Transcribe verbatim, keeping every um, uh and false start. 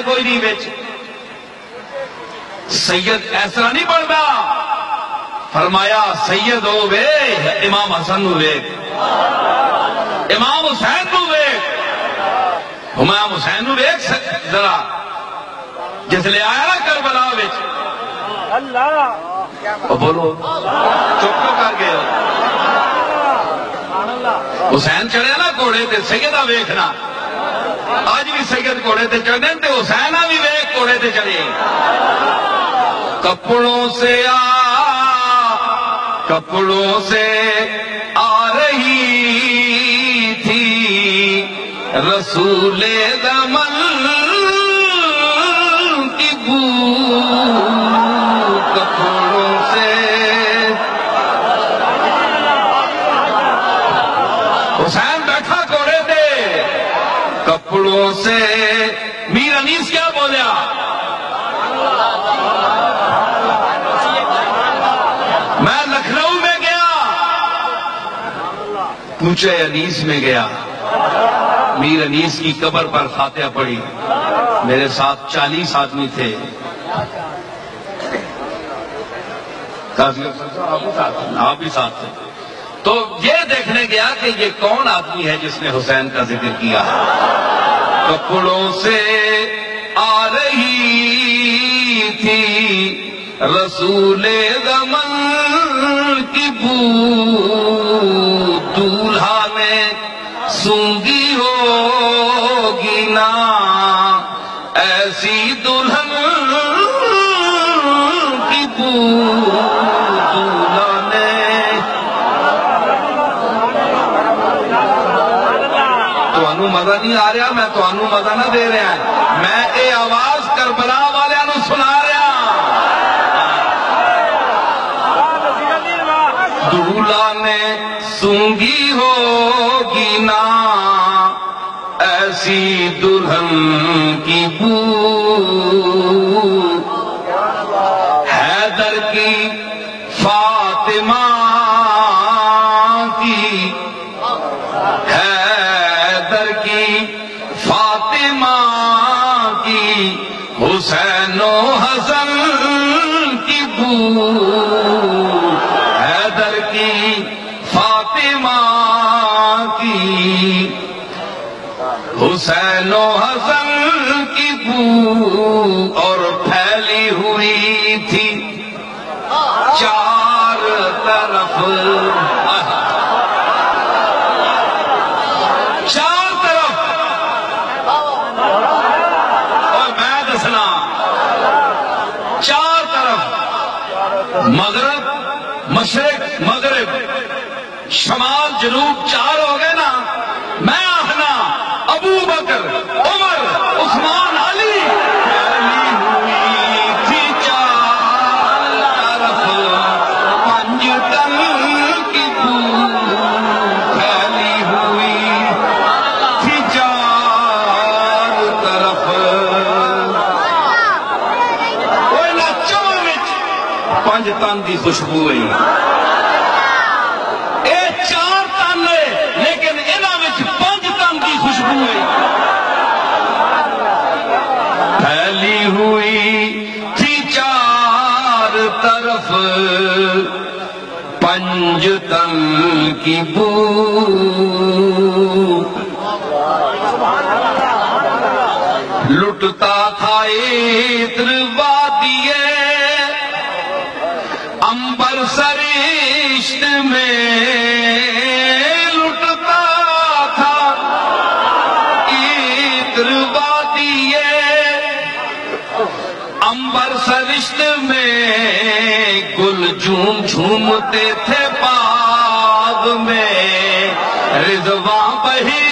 کوئی نہیں بچ سید ایسا نہیں بنتا فرمایا سید ہو بے امام حسن ہو بے امام حسین ہو بے امام حسین ہو بے ذرا جس لے آیا نا کربلا بچ اللہ بولو چپ کیوں کر گئے ہو حسین چڑھے نا گھوڑے تے سیدہ ویکھنا آج بھی سید گھوڑے تے چڑھنے تے حسین بھی ویکھ گھوڑے تے چڑھے کپڑوں سے آ کپڑوں سے آ رہی تھی رسول دمن کی بو کپڑوں سے حسین بیٹھا گھوڑے تھے کپڑوں سے میر انیس کیا بولیا میں لکھنؤ میں گیا کوچے انیس میں گیا میر انیس کی قبر پر فاتحہ پڑھی میرے ساتھ چالیس آدمی تھے آپ بھی ساتھ تھے تو یہ دیکھنے گیا کہ یہ کون آدمی ہے جس نے حسین کا ذکر کیا کپڑوں سے آ رہی تھی رسول دمن کی بو دولہا میں سونگی ہوگی نا ایسی دلہن کی بو دولہا نے تو انو مزہ نہیں آ رہا میں تو انو مزہ نہ دے رہا میں اے آواز کربلا والے انو سنا رہا دولہا نے سونگی ہوگی نا ایسی دلہن کی بو حیدر کی فاطمہ کی حیدر کی فاطمہ کی حسین و حسن کی بو حیدر کی فاطمہ کی حسین و حسن کی بو اور پھیلی ہوئی تھی چار طرف چار طرف اور میں دسنا چار طرف مغرب مشرق مغرب شمال جنوب چار ہو گئے نا میں آخنا ابو بکر عمر عثمان علی پھیلی ہوئی تھی چار طرف پنج تن کی بو پھیلی ہوئی تھی چار طرف کوئی نچو وچ پنج تن دی خوشبو ہوئی پھیلی ہوئی تھی چار طرف پنج تن کی بو لٹتا تھا عطر وادیے امبر سرشت میں لٹتا تھا عطر وادیے امبر سرشت میں گل جھوم جھومتے تھے باغ میں رضواں بہی